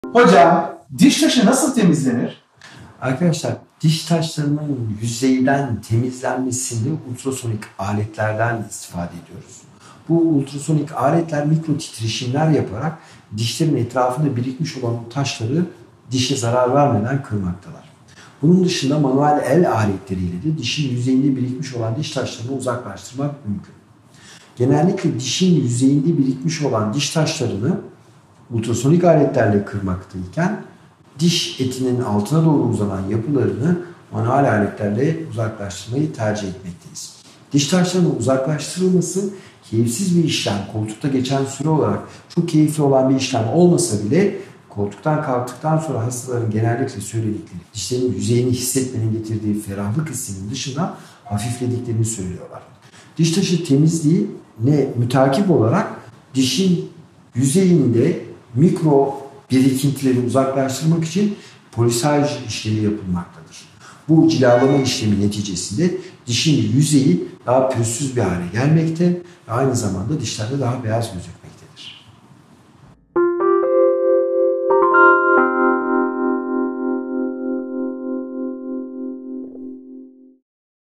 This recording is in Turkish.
Hocam, diş taşı nasıl temizlenir? Arkadaşlar, diş taşlarının yüzeyden temizlenmesinde ultrasonik aletlerden istifade ediyoruz. Bu ultrasonik aletler mikro titreşimler yaparak dişlerin etrafında birikmiş olan o taşları dişe zarar vermeden kırmaktalar. Bunun dışında manuel el aletleriyle de dişin yüzeyinde birikmiş olan diş taşlarını uzaklaştırmak mümkün. Genellikle dişin yüzeyinde birikmiş olan diş taşlarını ultrasonik aletlerle kırmaktayken diş etinin altına doğru uzanan yapılarını manuel aletlerle uzaklaştırmayı tercih etmekteyiz. Diş taşlarının uzaklaştırılması keyifsiz bir işlem, koltukta geçen süre olarak çok keyifli olan bir işlem olmasa bile koltuktan kalktıktan sonra hastaların genellikle söyledikleri dişlerin yüzeyini hissetmenin getirdiği ferahlık hissinin dışında hafiflediklerini söylüyorlar. Diş taşı temizliği ne mütakip olarak dişin yüzeyinde mikro birikintileri uzaklaştırmak için polisaj işlemi yapılmaktadır. Bu cilalama işlemi neticesinde dişin yüzeyi daha pürüzsüz bir hale gelmekte ve aynı zamanda dişlerde daha beyaz gözükmektedir.